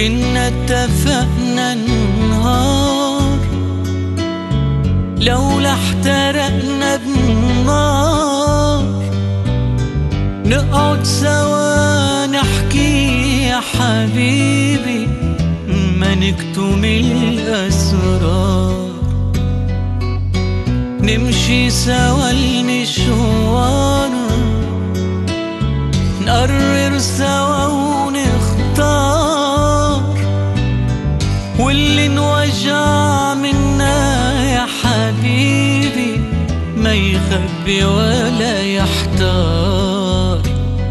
كنا اتفقنا النهار لولا احترقنا بالنار نقعد سوا نحكي يا حبيبي ما نكتم الأسرار، نمشي سوا المشوار نقرر سوا ونختار، واللي انوجع منا يا حبيبي ما يخبي ولا يحتار.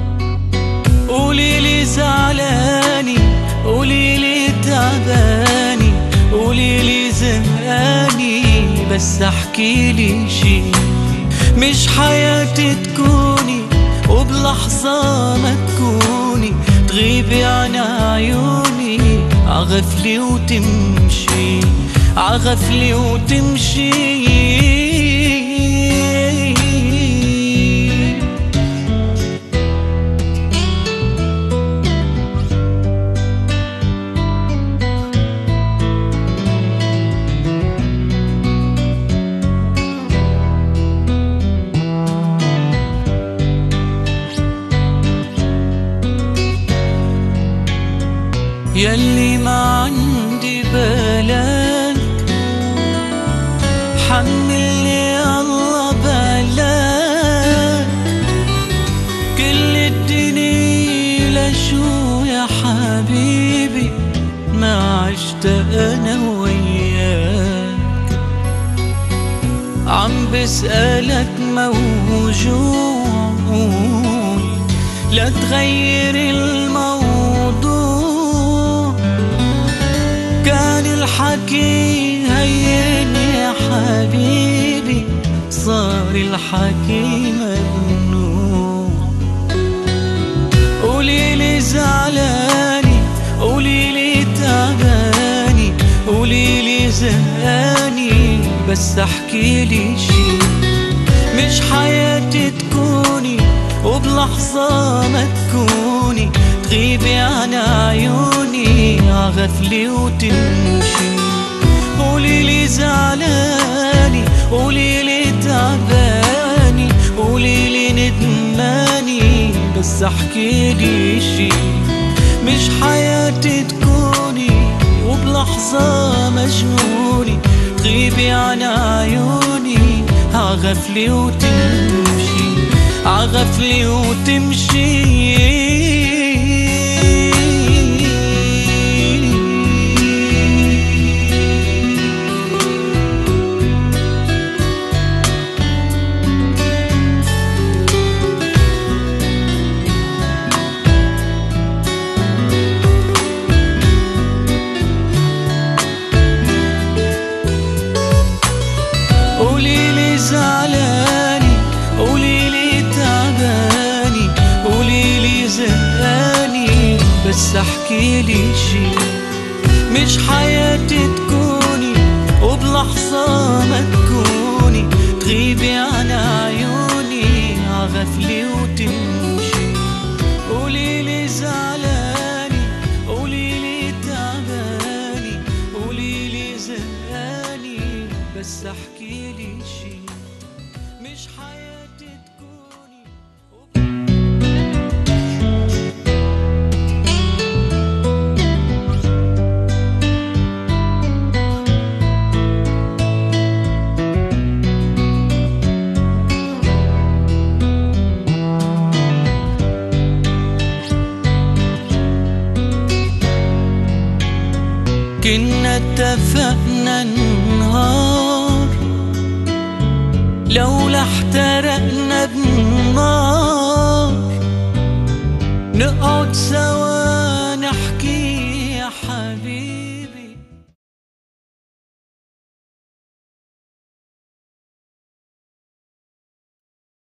قوليلي زعلاني، قوليلي تعباني، قوليلي زهقاني، بس احكيلي شي. مش حياتي تكوني وبلحظة ما تكوني تغيبي عن عيوني عغفلي وتمشي، عغفلي وتمشي. ياللي ما عندي بلاك حملني الله بلاك، كل الدنيا لشو يا حبيبي ما عشت انا وياك. عم بسألك موجوع لا تغير الموضوع، كان الحكي هين يا حبيبي صار الحكي ممنوع. قوليلي زعلاني، قوليلي تعباني، قوليلي زهقاني، بس احكيلي شي. مش حياتي تكوني وبلحظة ما تكوني تغيبي عن عيوني عغفلي وتمشي. قوليلي زعلاني، قوليلي تعباني، قوليلي ندماني، بس احكيلي شي. مش حياتي تكوني وبلحظة مجنوني تغيبي عن عيوني عغفلي وتمشي، عغفلي وتمشي. قوليلي زعلاني، قوليلي تعباني، قوليلي زهقاني، بس احكيلي شي. مش حياتي تكوني وبلحظة ما تكوني تغيبي عن عيوني عغفلي وتمشي. قوليلي زعلاني، قوليلي تعباني، قوليلي زهقاني، بس احكيلي شي. مش حياتي تكوني كنا اتفقنا النهار لولا احترقنا بالنار نقعد سوا نحكي يا حبيبي.